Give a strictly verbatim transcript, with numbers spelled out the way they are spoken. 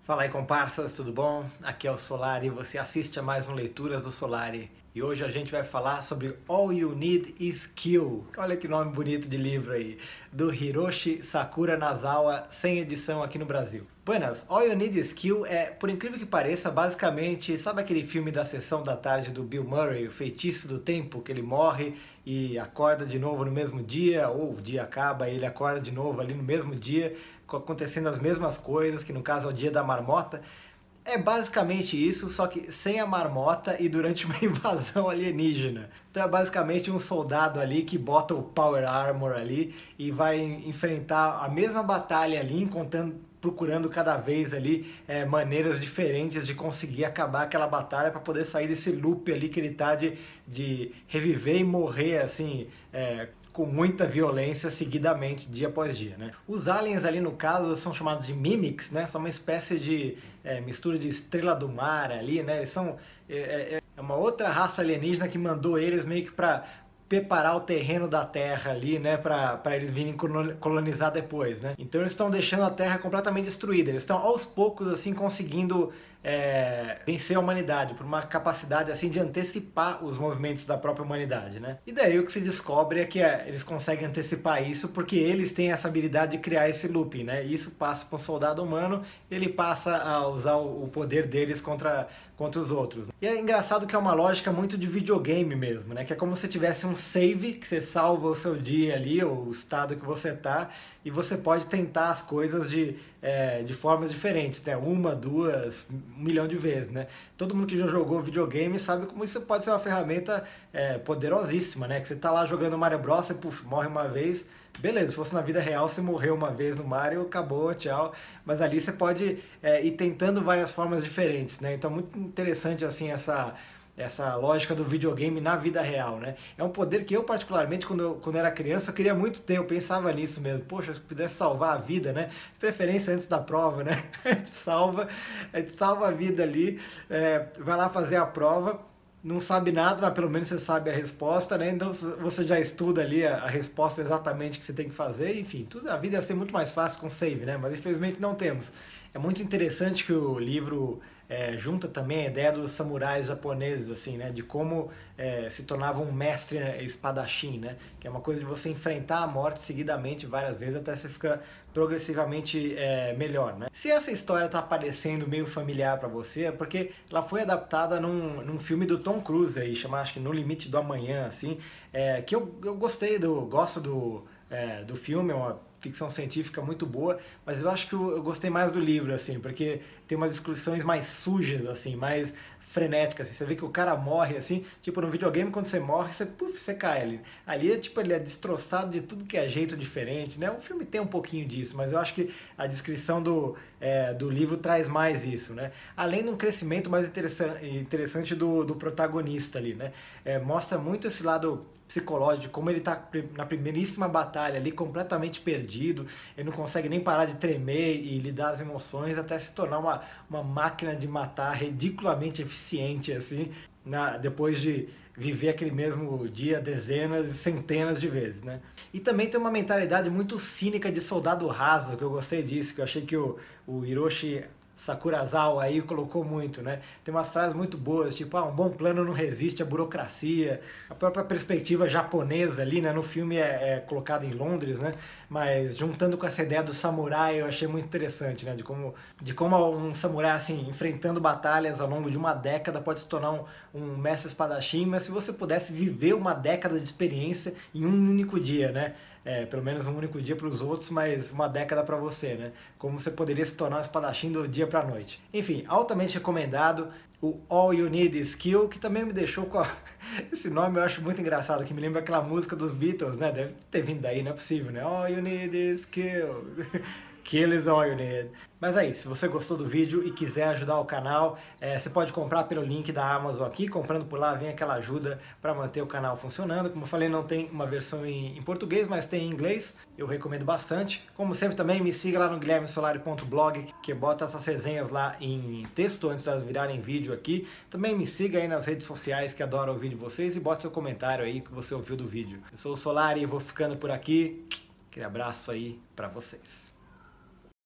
Fala aí, comparsas, tudo bom? Aqui é o Solari e você assiste a mais um Leituras do Solari. E hoje a gente vai falar sobre All You Need Is Kill. Olha que nome bonito de livro aí. Do Hiroshi Sakura Nazawa, sem edição aqui no Brasil. Buenas, All You Need Is Kill é, por incrível que pareça, basicamente, sabe aquele filme da Sessão da Tarde do Bill Murray, O Feitiço do Tempo, que ele morre e acorda de novo no mesmo dia, ou o dia acaba e ele acorda de novo ali no mesmo dia, acontecendo as mesmas coisas, que no caso é o dia da marmota. É basicamente isso, só que sem a marmota e durante uma invasão alienígena. Então é basicamente um soldado ali que bota o Power Armor ali e vai enfrentar a mesma batalha ali, encontrando, procurando cada vez ali é, maneiras diferentes de conseguir acabar aquela batalha para poder sair desse loop ali que ele tá de, de reviver e morrer assim, é, com muita violência seguidamente, dia após dia, né? Os aliens ali no caso são chamados de Mimics, né? São uma espécie de é, mistura de estrela do mar ali, né? Eles são é, é uma outra raça alienígena que mandou eles meio que para preparar o terreno da Terra ali, né, para eles virem colonizar depois, né? Então eles estão deixando a Terra completamente destruída. Eles estão aos poucos assim conseguindo é, vencer a humanidade por uma capacidade assim de antecipar os movimentos da própria humanidade, né? E daí o que se descobre é que é, eles conseguem antecipar isso porque eles têm essa habilidade de criar esse looping, né? E isso passa para um soldado humano, ele passa a usar o poder deles contra contra os outros. E é engraçado que é uma lógica muito de videogame mesmo, né? Que é como se tivesse um save, que você salva o seu dia ali, ou o estado que você tá, e você pode tentar as coisas de, é, de formas diferentes, né? Uma, duas, um milhão de vezes, né? Todo mundo que já jogou videogame sabe como isso pode ser uma ferramenta é, poderosíssima, né? Que você tá lá jogando Mario Bros, e puf, morre uma vez, beleza, se fosse na vida real, você morreu uma vez no Mario, acabou, tchau. Mas ali você pode é, ir tentando várias formas diferentes, né? Então muito interessante assim essa... essa lógica do videogame na vida real, né? É um poder que eu, particularmente, quando eu, quando eu era criança, eu queria muito ter, eu pensava nisso mesmo. Poxa, se pudesse salvar a vida, né? Preferência antes da prova, né? A gente salva, a gente salva a vida ali, é, vai lá fazer a prova, não sabe nada, mas pelo menos você sabe a resposta, né? Então você já estuda ali a, a resposta exatamente que você tem que fazer, enfim, tudo, a vida ia ser muito mais fácil com save, né? Mas infelizmente não temos. É muito interessante que o livro é, junta também a ideia dos samurais japoneses, assim, né? De como é, se tornava um mestre espadachim, né? Que é uma coisa de você enfrentar a morte seguidamente várias vezes até você ficar progressivamente é, melhor, né? Se essa história tá parecendo meio familiar para você, é porque ela foi adaptada num, num filme do Tom Cruise aí, chamado, acho que No Limite do Amanhã, assim, é, que eu, eu gostei, do, gosto do, é, do filme, é uma ficção científica muito boa, mas eu acho que eu, eu gostei mais do livro, assim, porque tem umas descrições mais sujas, assim, mais frenéticas, assim. Você vê que o cara morre, assim, tipo no videogame, quando você morre, você, puf, você cai ali. Ali, é, tipo, ele é destroçado de tudo que é jeito diferente, né? O filme tem um pouquinho disso, mas eu acho que a descrição do, é, do livro traz mais isso, né? Além de um crescimento mais interessante, interessante do, do protagonista ali, né? É, mostra muito esse lado psicológico, de como ele tá na primeiríssima batalha ali, completamente perdido, ele não consegue nem parar de tremer e lidar as emoções até se tornar uma, uma máquina de matar ridiculamente eficiente, assim, na, depois de viver aquele mesmo dia dezenas e centenas de vezes, né? E também tem uma mentalidade muito cínica de soldado raso, que eu gostei disso, que eu achei que o, o Hiroshi Sakurazawa aí colocou muito, né? Tem umas frases muito boas, tipo, ah, um bom plano não resiste à burocracia, a própria perspectiva japonesa ali, né? No filme é, é colocado em Londres, né? Mas juntando com essa ideia do samurai, eu achei muito interessante, né? De como, de como um samurai, assim, enfrentando batalhas ao longo de uma década pode se tornar um, um mestre espadachim, mas se você pudesse viver uma década de experiência em um único dia, né? É, pelo menos um único dia para os outros, mas uma década para você, né? Como você poderia se tornar um espadachim do dia para a noite. Enfim, altamente recomendado. O All You Need Is Kill, que também me deixou com a... esse nome eu acho muito engraçado, que me lembra aquela música dos Beatles, né? Deve ter vindo daí, não é possível, né? All You Need Is Kill. Kill is all you need. Mas é isso, se você gostou do vídeo e quiser ajudar o canal, é, você pode comprar pelo link da Amazon aqui, comprando por lá vem aquela ajuda para manter o canal funcionando. Como eu falei, não tem uma versão em, em português, mas tem em inglês, eu recomendo bastante. Como sempre também me siga lá no guilherme solari ponto blog, que bota essas resenhas lá em texto antes de elas virarem vídeo aqui. Também me siga aí nas redes sociais, que adoro ouvir de vocês, e bota seu comentário aí que você ouviu do vídeo. Eu sou o Solari e vou ficando por aqui. Aquele abraço aí para vocês.